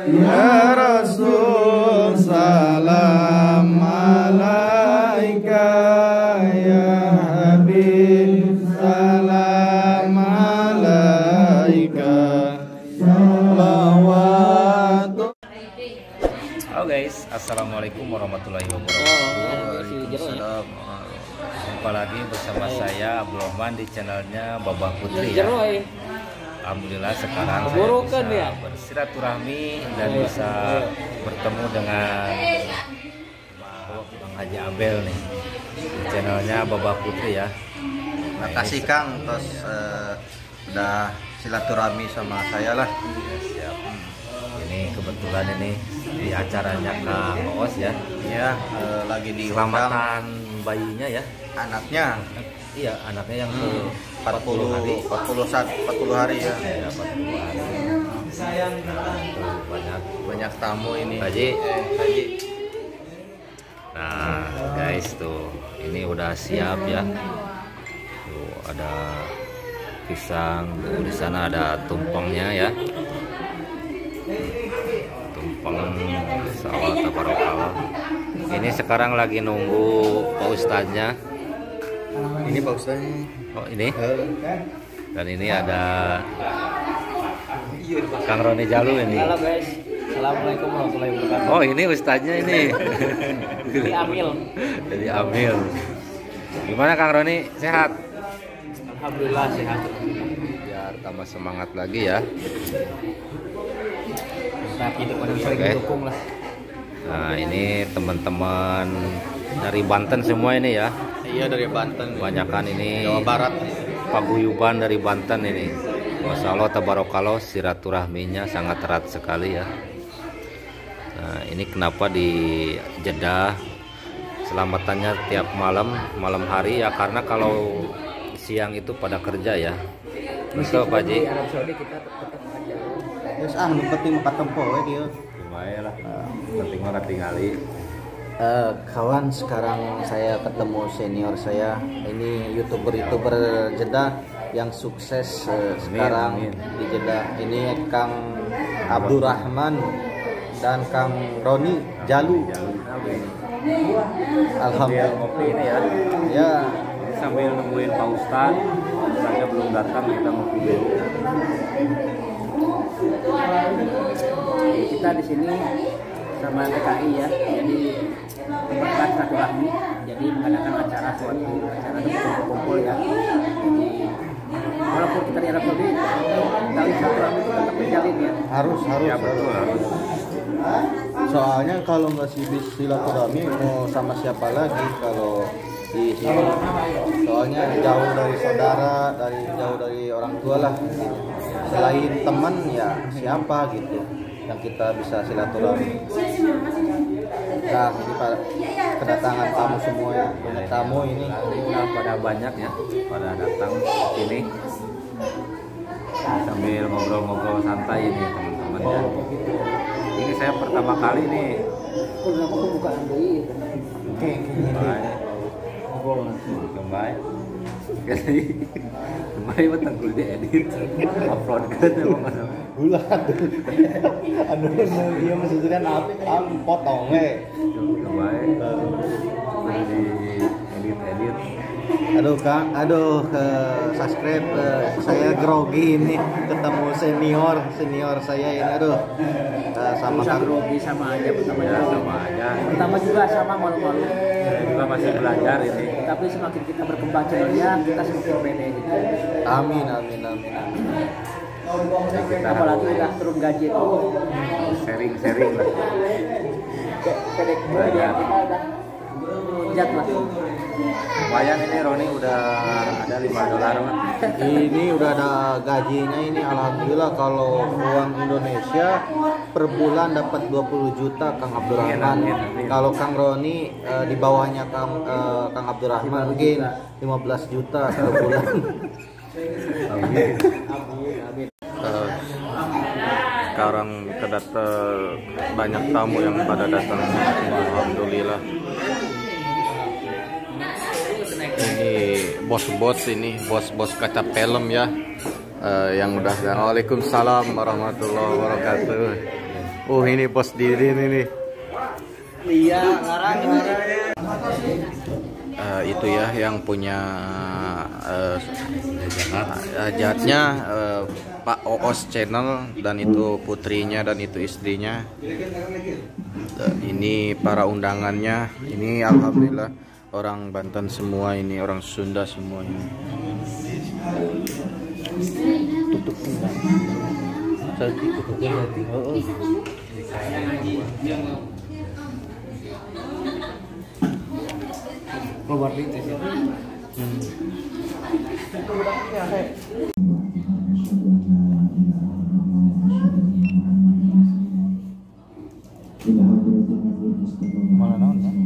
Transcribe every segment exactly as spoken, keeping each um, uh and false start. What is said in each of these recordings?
ya Rasul salam alaika ya Habib salam alaika salawat. Halo guys, assalamualaikum warahmatullahi wabarakatuh. Waalaikumsalam. Jumpa lagi bersama saya Abdul Rahman di channelnya Babah Putri ya. Alhamdulillah sekarang saya bisa bersilaturahmi dan bisa bertemu dengan Bang Haji Abel nih di channelnya Babah Putri ya. Terima kasih Kang, terus uh, udah silaturahmi sama saya lah. Ya, siap. Ini kebetulan ini di acaranya Kang Oos ya. Iya, uh, lagi di selamatan bayinya ya. Anaknya. Iya, anaknya yang ke empat puluh hari, empat puluh satu, empat puluh hari ya. Ya, empat puluh hari. Nah, banyak banyak tamu ini. Haji, eh, Haji. Nah, guys tuh, ini udah siap ya. Tuh ada pisang, tuh di sana ada tumpengnya ya. Tumpeng sawah tabarokallah. Ini sekarang lagi nunggu Pak Ustadznya. Ini Pak Ustadznya. Oh ini. Dan ini ada Kang Roni Jalu ini. Halo guys, assalamualaikum warahmatullahi wabarakatuh. Oh ini Ustadznya ini. Jadi Amil. Jadi Amil. Gimana Kang Roni? Sehat? Alhamdulillah sehat. Biar tambah semangat lagi ya. Nah, hidup yang sering didukung lah. Nah ini teman-teman dari Banten semua ini ya. Iya dari Banten. Kebanyakan ini Jawa Barat. paguyuban dari Banten ini. Masya Allah tabarakallah, silaturahminya sangat erat sekali ya. Nah ini kenapa di Jeddah selamatannya tiap malam malam hari ya, karena kalau siang itu pada kerja ya. Betul Pak Haji. Di Arab Saudi kita tetap aja. Terus ah, yang penting makan tempo ya dia. Lumayan lah. Penting banget tingali. Uh, kawan, sekarang saya ketemu senior saya, ini youtuber-youtuber Jeddah yang sukses uh, sekarang amin. Di Jeddah. Ini Kang Abdurrahman dan Kang Roni Jalu. Alhamdulillah. Ngopi ini ya. Ya, Sambil nungguin Pak Ustadz, saya belum datang, kita ngopi dulu. Kita di sini sama T K I ya, jadi memperkuat silaturahmi, jadi mengadakan acara suatu acara kumpul-kumpul ya. Jadi walaupun kita di Arab Saudi, tali silaturahmi itu tetap terjalin ya. harus harus. Ya betul. harus. Soalnya kalau nggak sih silaturahmi mau sama siapa lagi kalau di sini? Soalnya jauh dari saudara, dari jauh dari orang tua lah. Selain teman ya siapa gitu yang kita bisa silaturahmi. Nah ini pada kedatangan tamu semua ya. Banyak tamu ini. Udah pada banyak ya, pada datang ke sini sambil ngobrol-ngobrol santai ini teman-teman ya. Ini saya pertama kali nih. Kenapa aku buka Android? Oke, Kembali, kembali. Kembali betul gue diedit, upload kan emang ada. Gula aduh. Aduh, dia maksudnya apa? Am potong eh. Kembali, di edit-edit. Aduh Kang, aduh ke subscribe uh, saya grogi ini ketemu senior senior saya ini aduh uh, sama Bisa Kang. grogi sama aja pertama Ya grogi. sama aja. Pertama juga sama malu-malu. Saya juga masih belajar ini. Tapi semakin kita berkembang channelnya, kita semakin pede gitu. Amin amin amin amin. Kita Apalagi udah turun gaji itu. sharing-sharing lah. Pede kemudian kita udah jat lah. Lumayan ini Roni udah ada lima dolar mah. Ini udah ada gajinya ini alhamdulillah. Kalau uang Indonesia per bulan dapat dua puluh juta Kang Abdurrahman. Amin, amin, amin. Kalau Kang Roni uh, di bawahnya Kang uh, Kang Abdurrahman mungkin lima belas juta per bulan. Amin. Uh, sekarang kedatang banyak tamu yang pada datang, alhamdulillah. Ini bos-bos ini bos-bos kaca film ya, uh, yang udah. Waalaikumsalam warahmatullahi wabarakatuh. Oh ini bos diri ini nih. Iya, ngarang Uh, itu ya yang punya uh, jatnya uh, Pak Oos Channel, dan itu putrinya dan itu istrinya. Uh, ini para undangannya, ini alhamdulillah orang Banten semua, ini orang Sunda semua ini. Tutup enggak? Tadi tutupnya tadi. Oh, oh. keluar lintas ya. Hmm. Mana naon ya?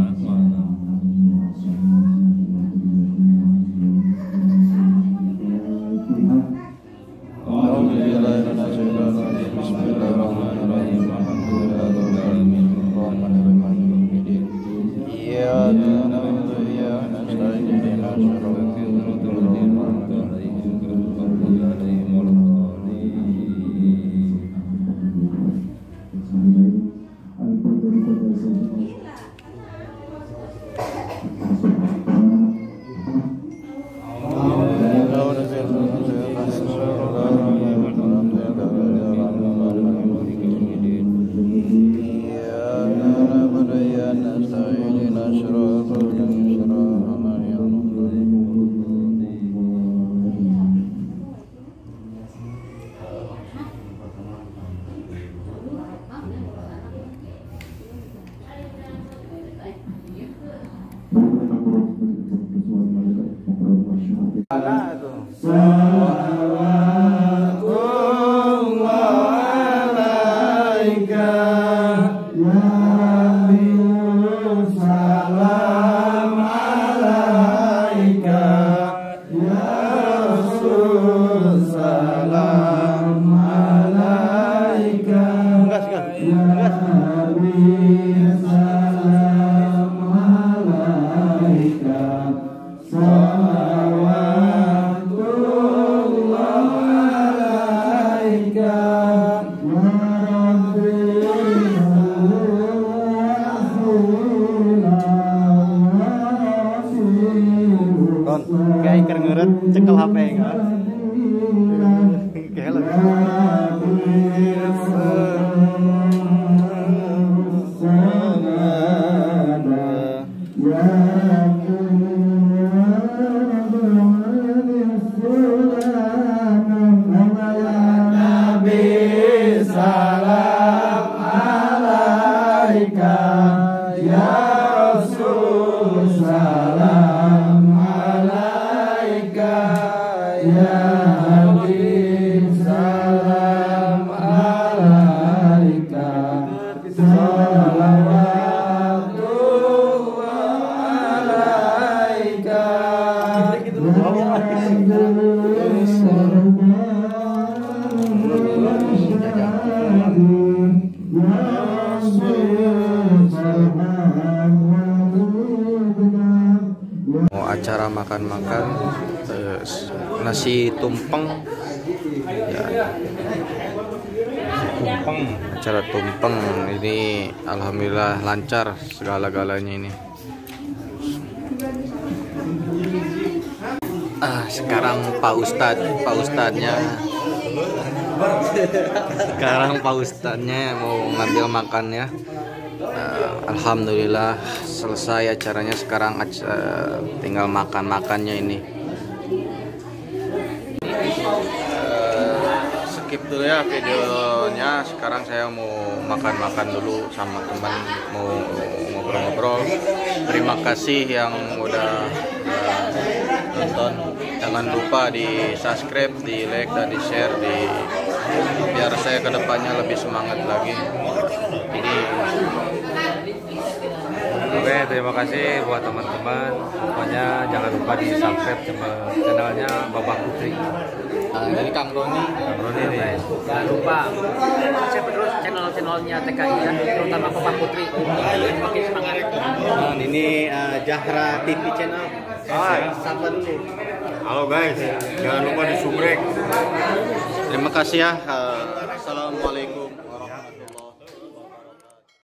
Kayak ikan ngeret cekel H P enggak? Kayak lagi. Mau acara makan-makan eh, nasi tumpeng ya, tumpeng, acara tumpeng ini alhamdulillah lancar segala-galanya ini. Ah, sekarang Pak Ustadz, Pak Ustadznya sekarang Pak Ustadznya mau ngambil makannya. Uh, alhamdulillah selesai acaranya, sekarang uh, tinggal makan-makannya ini. Uh, skip dulu ya videonya, sekarang saya mau makan-makan dulu sama teman, mau ngobrol-ngobrol. Terima kasih yang udah uh, nonton, jangan lupa di subscribe, di like dan di share, di biar saya kedepannya lebih semangat lagi. Ini oke, terima kasih buat teman-teman. Pokoknya jangan lupa di subscribe channelnya Bapak Putri. Nah, dari Kang Roni. Kang Roni nih. Jangan lupa cek terus channel-channelnya T K I ya, terutama Bapak Putri. Makin semangat. Nah, ini uh, Jahra T V channel. Hai. Sapa dulu. Halo guys, jangan lupa di subrek. Terima kasih ya. Uh, Assalamualaikum warahmatullahi wabarakatuh.